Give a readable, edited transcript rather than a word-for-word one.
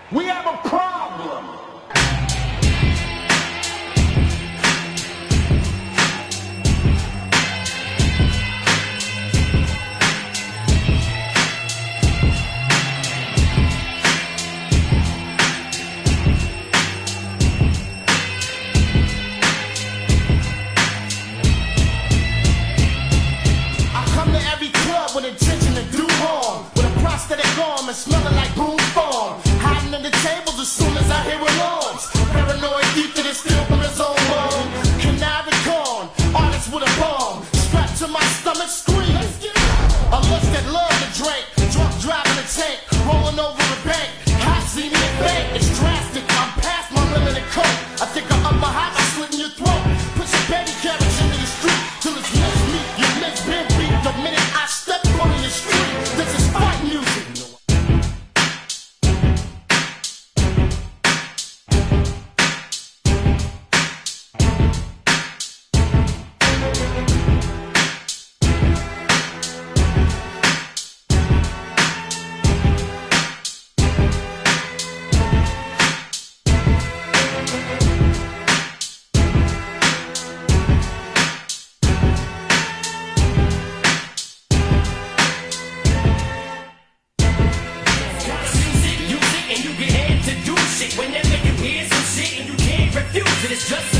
We have a problem. With intention to do harm, with a prosthetic arm and smelling like Boone's Farm. Hiding under tables as soon as I hear alarms. Paranoid thief that is still from his own mom. Conniving con, artist with a bomb. Strapped to my stomach screaming. A lust that love to drink. Drunk driving a tank, rolling over a bank. Hot see me at bank, it's drastic. I'm past my limit of coke. I think I'm up behind, I slit in your throat. Put your baby carriage into the street till it's miss me. You miss been beat the minute I step on the street. This is fight music. Whenever you hear some shit and you can't refuse it, it's just